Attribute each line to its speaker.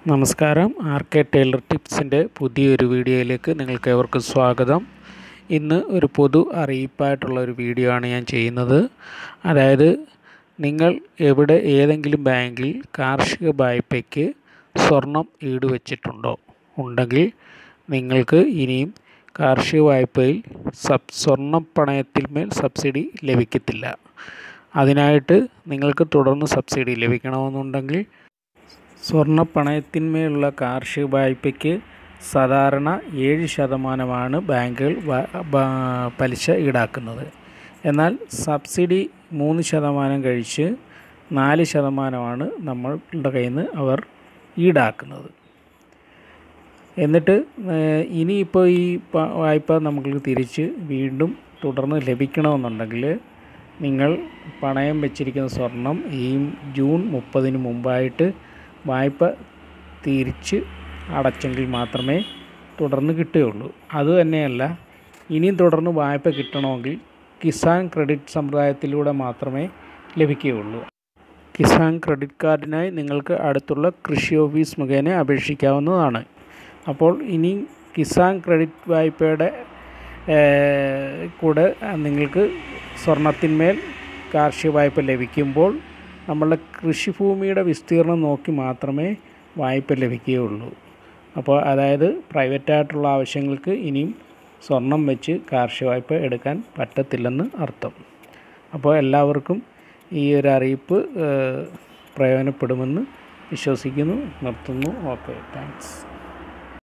Speaker 1: നമസ്കാരം. RK. Taylor ടിപ്സിൻ്റെ പുതിയൊരു വീഡിയോയിലേക്ക് നിങ്ങൾക്ക് ഏവർക്കും സ്വാഗതം. ഇന്ന് ഒരു പൊതു അറിയിപ്പായിട്ടുള്ള ഒരു വീഡിയോ ആണ് ഞാൻ ചെയ്യുന്നത്. അതായത് നിങ്ങൾ ഏതെങ്കിലും ബാങ്കിൽ കാർഷിക വായ്പയ്ക്ക് സ്വർണം ഈടുവച്ചിട്ടുണ്ടോ? ഉണ്ടെങ്കിൽ നിങ്ങൾക്ക് ഇനിയും കാർഷിക വായ്പയിൽ സ്വർണ്ണ പണയത്തിന്മേൽ സബ്സിഡി ലഭിക്കത്തില്ല. അതിനായിട്ട് നിങ്ങൾക്ക് തുടർന്ന് സബ്സിഡി ലഭിക്കണമെന്നുണ്ടെങ്കിൽ സ്വർണ്ണ പണയത്തിന്മേലുള്ള കാർഷിക വായ്പയ്ക്ക് സാധാരണ 7% ബാങ്കുകൾ പലിശ ഈടാക്കുന്നത്. എന്നാൽ സബ്സിഡി 3% കഴിച്ച് 4% നമ്മളുടെ കയ്യിൽ നിന്ന് അവർ ഈടാക്കുന്നത്. എന്നിട്ട് ഇനിയിപ്പോൾ ഈ വായ്പ നമുക്ക് തിരിച്ച് വീണ്ടും തുടർന്ന് ലഭിക്കണമെന്നുണ്ടെങ്കിൽ നിങ്ങൾ പണയം വെച്ചിരിക്കുന്ന സ്വർണം ഈ ജൂൺ 30 മുമ്പായിട്ട് വായ്പ തിരിച്ച് അടച്ചെങ്കിൽ മാത്രമേ തുടർന്ന് കിട്ടുകയുള്ളൂ. അതുതന്നെയല്ല, ഇനിയും തുടർന്ന് വായ്പ കിട്ടണമെങ്കിൽ കിസാൻ ക്രെഡിറ്റ് സമ്പ്രദായത്തിലൂടെ മാത്രമേ ലഭിക്കുകയുള്ളൂ. കിസാൻ ക്രെഡിറ്റ് കാർഡിനായി നിങ്ങൾക്ക് അടുത്തുള്ള കൃഷി ഓഫീസ് മുഖേന അപേക്ഷിക്കാവുന്നതാണ്. അപ്പോൾ ഇനി കിസാൻ ക്രെഡിറ്റ് വായ്പയുടെ കൂടെ നിങ്ങൾക്ക് സ്വർണത്തിന്മേൽ കാർഷിക വായ്പ ലഭിക്കുമ്പോൾ നമ്മളുടെ കൃഷിഭൂമിയുടെ വിസ്തീർണം നോക്കി മാത്രമേ വായ്പ ലഭിക്കുകയുള്ളൂ. അപ്പോൾ അതായത് പ്രൈവറ്റായിട്ടുള്ള ആവശ്യങ്ങൾക്ക് ഇനിയും സ്വർണം വെച്ച് കാർഷിക വായ്പ എടുക്കാൻ പറ്റത്തില്ലെന്ന് അർത്ഥം. അപ്പോൾ എല്ലാവർക്കും ഈ ഒരു അറിയിപ്പ് പ്രയോജനപ്പെടുമെന്ന് വിശ്വസിക്കുന്നു. നിർത്തുന്നു. Okay, thanks.